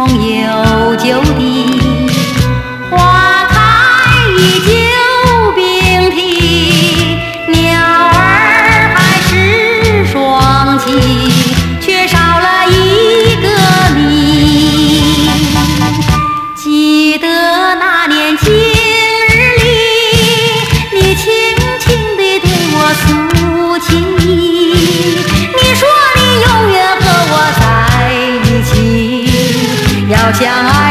风悠久地，花开依旧并蒂，鸟儿还是双栖，却少了一个你。记得那年今日里，你轻轻地对我诉情意，你说你永远和我在一起，要相爱。